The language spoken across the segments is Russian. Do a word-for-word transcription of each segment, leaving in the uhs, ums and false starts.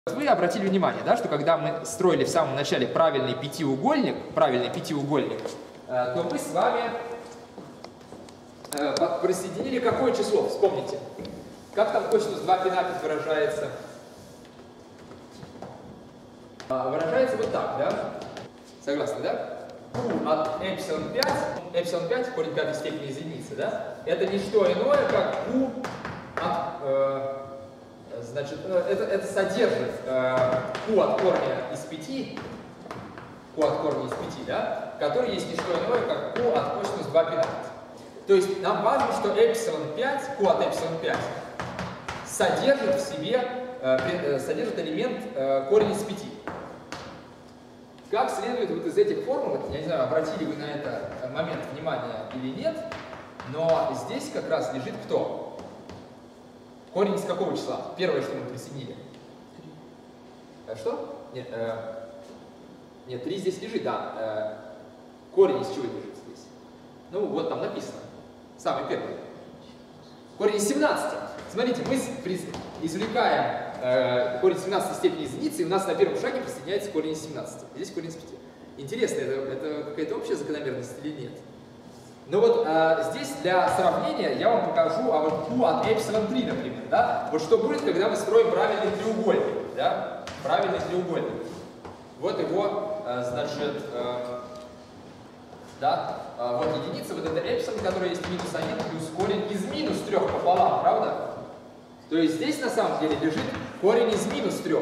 Вы обратили внимание, да, что когда мы строили в самом начале правильный пятиугольник, правильный пятиугольник, э, то мы с вами э, присоединили какое число? Вспомните. Как там косинус два пи на пять выражается? А, выражается вот так, да? Согласны, да? Q от эпсилон пять, эпсилон пять, корень пятой степени из единицы, да? Это не что иное, как Q от... Э, Значит, это, это содержит э, Q от корня из пяти, Q от корня из пяти, да, который есть не что иное, как Q от косинус два пи на пять. То есть нам важно, что эпсилон пять, Q от эпсилон пять содержит в себе, э, содержит элемент э, корень из пяти. Как следует вот из этих формул, я не знаю, обратили вы на этот момент внимание или нет, но здесь как раз лежит кто? Корень из какого числа? Первое, что мы присоединили. А что? Нет, э, нет, три здесь лежит, да. Э, корень из чего лежит здесь? Ну, вот там написано. Самый первый. Корень из семнадцати. Смотрите, мы извлекаем э, корень семнадцатой степени из единицы, и у нас на первом шаге присоединяется корень из семнадцати. Здесь корень из пяти. Интересно, это, это какая-то общая закономерность или нет? Ну вот э, здесь для сравнения я вам покажу, а вот Q от эпсилон три, например, да? Вот что будет, когда мы строим правильный треугольник, да? Правильный треугольник. Вот его, э, значит, э, да, э, вот единица, вот это эпсилон, который есть минус один, плюс корень из минус трех пополам, правда? То есть здесь на самом деле лежит корень из минус трех.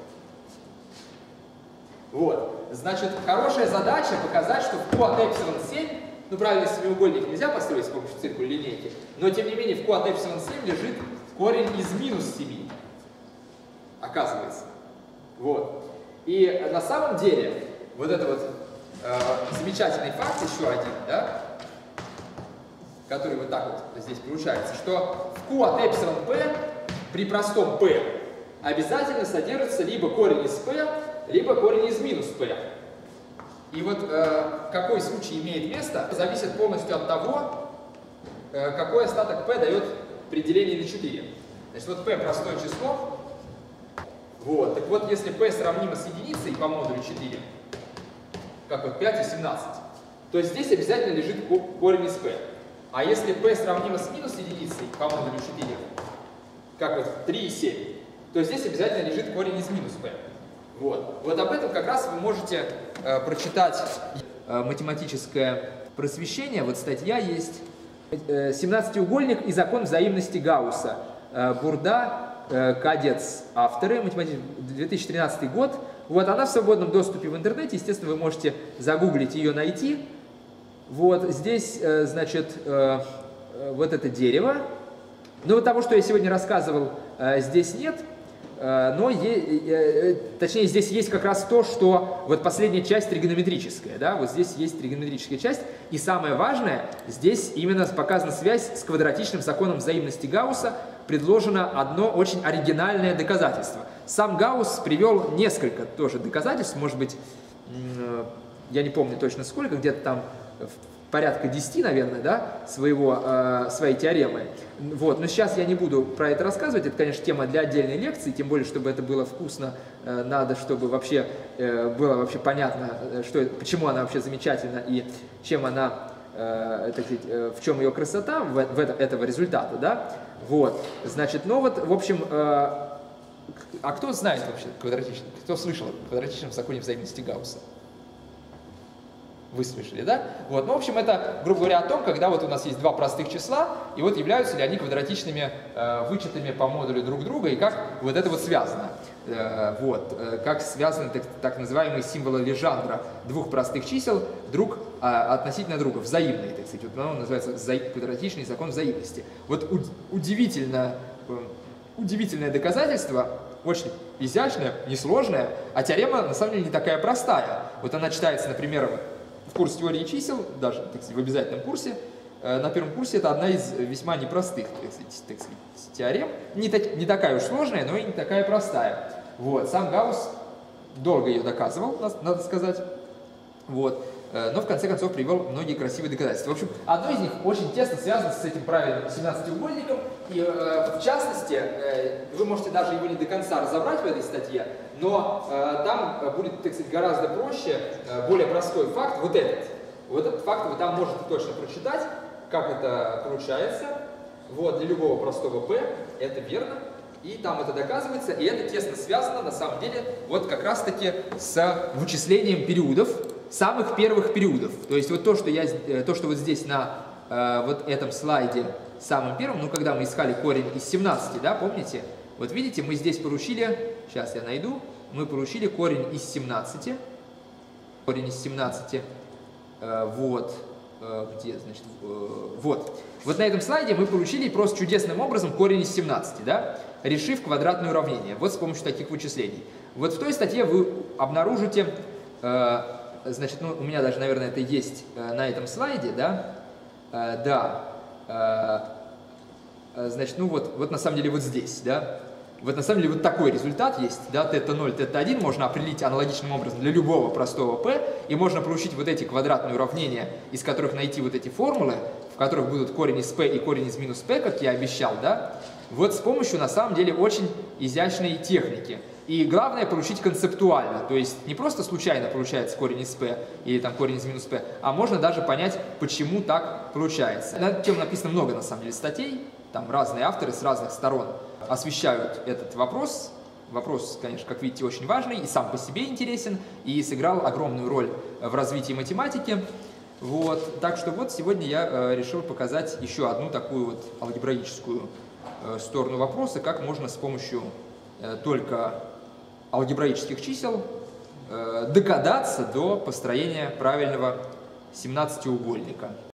Вот. Значит, хорошая задача показать, что в Q от эпсилон семь, ну, правильный семиугольник нельзя построить с помощью циркуля линейки, но, тем не менее, в Q от эпсилон семь лежит корень из минус семи, оказывается. Вот. И на самом деле, вот это вот э, замечательный факт, еще один, да, который вот так вот здесь получается, что в Q от эпсилон p при простом p обязательно содержится либо корень из p, либо корень из минус p. И вот э, какой случай имеет место, зависит полностью от того, э, какой остаток p дает при делении на четыре. Значит, вот p простое число. Вот, так вот, если p сравнимо с единицей по модулю четыре, как вот пять и семнадцать, то здесь обязательно лежит корень из p. А если p сравнимо с минус единицей по модулю четыре, как вот три и семь, то здесь обязательно лежит корень из минус p. Вот. Вот об этом как раз вы можете э, прочитать э, математическое просвещение. Вот статья есть. Э, семнадцатиугольник и закон взаимности Гаусса. Э, Бурда, э, Кадец, авторы, две тысячи тринадцатый год. Вот она в свободном доступе в интернете. Естественно, вы можете загуглить ее, найти. Вот здесь, э, значит, э, э, вот это дерево. Но вот того, что я сегодня рассказывал, э, здесь нет. Но, точнее, здесь есть как раз то, что вот последняя часть тригонометрическая, да, вот здесь есть тригонометрическая часть, и самое важное, здесь именно показана связь с квадратичным законом взаимности Гаусса, предложено одно очень оригинальное доказательство. Сам Гаусс привел несколько тоже доказательств, может быть, я не помню точно сколько, где-то там порядка десяти, наверное, да, своего, э, своей теоремы. Вот. Но сейчас я не буду про это рассказывать, это, конечно, тема для отдельной лекции, тем более, чтобы это было вкусно, э, надо, чтобы вообще э, было вообще понятно, что, почему она вообще замечательна и чем она, э, так сказать, э, в чем ее красота в, в это, этого результата, да. Вот. Значит, ну вот, в общем, э, а кто знает вообще квадратичный, кто слышал о квадратичном законе взаимности Гаусса? Вы слышали, да? Вот. Ну, в общем, это, грубо говоря, о том, когда вот у нас есть два простых числа, и вот являются ли они квадратичными э, вычетами по модулю друг друга, и как вот это вот связано. Э, вот. Э, как связаны так, так называемые символы Лежандра двух простых чисел друг э, относительно друга, взаимные, так сказать. Вот оно называется квадратичный закон взаимности. Вот удивительно, э, удивительное доказательство, очень изящное, несложное, а теорема на самом деле не такая простая. Вот она читается, например, в курс теории чисел, даже, так сказать, в обязательном курсе, э, на первом курсе это одна из весьма непростых, так сказать, так сказать, теорем. Не, так, не такая уж сложная, но и не такая простая. Вот. Сам Гаусс долго ее доказывал, надо сказать. Вот. но в конце концов привел многие красивые доказательства. В общем, одно из них очень тесно связано с этим правильным семнадцатиугольником, и в частности, вы можете даже его не до конца разобрать в этой статье, но там будет, так сказать, гораздо проще, более простой факт, вот этот. Вот этот факт вы там можете точно прочитать, как это получается. Вот, для любого простого P это верно. И там это доказывается, и это тесно связано, на самом деле, вот как раз-таки с вычислением периодов, самых первых периодов. То есть вот то, что, я, то, что вот здесь на э, вот этом слайде самым первым, ну, когда мы искали корень из семнадцати, да, помните? Вот видите, мы здесь поручили, сейчас я найду, мы поручили корень из семнадцати, корень из семнадцати, э, вот, э, где, значит, э, вот. Вот на этом слайде мы получили просто чудесным образом корень из семнадцати, да, решив квадратное уравнение, вот с помощью таких вычислений. Вот в той статье вы обнаружите, э, значит, ну, у меня даже, наверное, это есть э, на этом слайде, да, э, да, э, значит, ну вот, вот на самом деле вот здесь, да, вот на самом деле вот такой результат есть, да, тета ноль, тета один можно определить аналогичным образом для любого простого p, и можно получить вот эти квадратные уравнения, из которых найти вот эти формулы, в которых будут корень из p и корень из минус p, как я обещал, да, вот с помощью, на самом деле, очень изящной техники. И главное получить концептуально, то есть не просто случайно получается корень из p или там корень из минус p, а можно даже понять, почему так получается. На эту тему написано много, на самом деле, статей, там разные авторы с разных сторон освещают этот вопрос. Вопрос, конечно, как видите, очень важный и сам по себе интересен, и сыграл огромную роль в развитии математики. Вот. Так что вот сегодня я э, решил показать еще одну такую вот алгебраическую э, сторону вопроса, как можно с помощью э, только алгебраических чисел э, догадаться до построения правильного семнадцатиугольника.